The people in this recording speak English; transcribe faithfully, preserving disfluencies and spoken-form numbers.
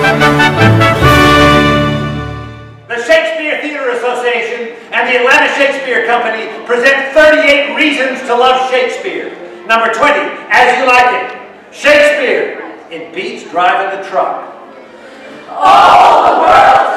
The Shakespeare Theatre Association and the Atlanta Shakespeare Company present thirty-eight Reasons to Love Shakespeare. Number twenty, As You Like It. Shakespeare, it beats driving the truck. All the world's